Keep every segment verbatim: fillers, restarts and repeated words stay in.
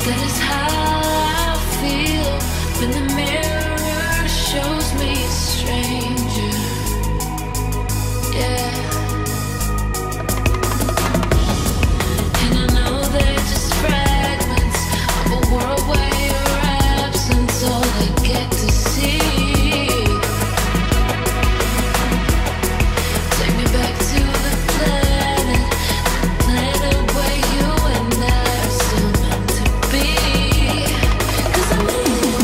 That is how I feel when the mirror shows me a stranger. Yeah. And I know they're just fragments of a world where your absence all I get to see. Take me back to the planet, the planet where you and I are still meant to be. 'Cause I need you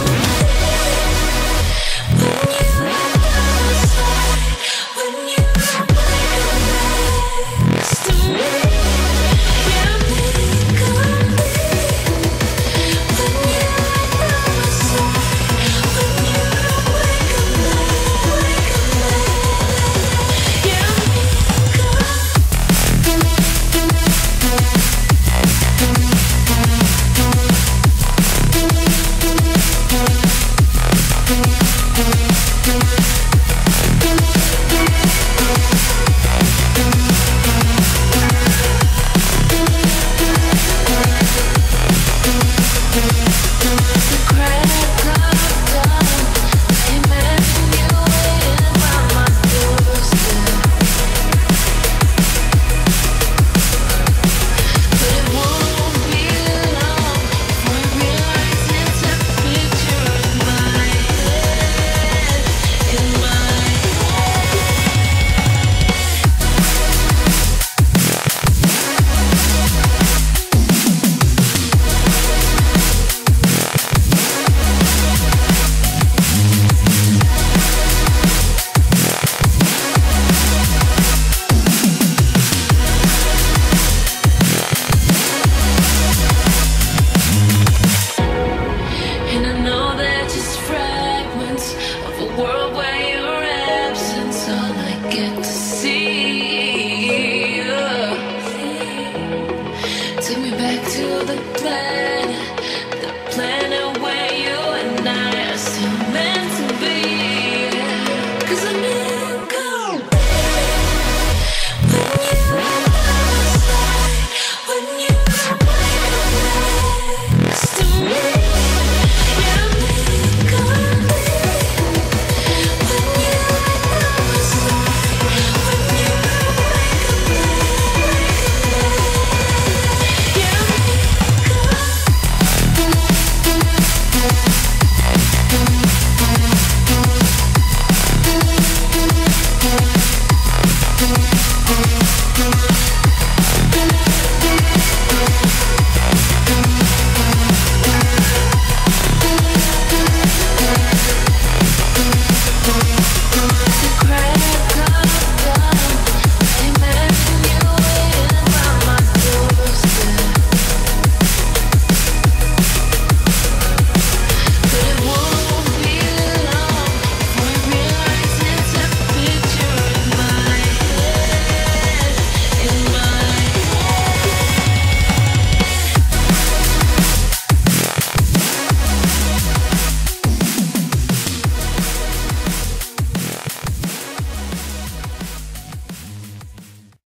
when you are by my side, when you are next to me. You need company when you are by my side, when you are wake up night, wake up night. You need company. The crack of dawn, I imagine you waiting by my doorstep. But it won't be long before I realize it's a picture in my head, in my And I know they're just fragments of a world where your absence all I get to see. Take me back to the planet, the planet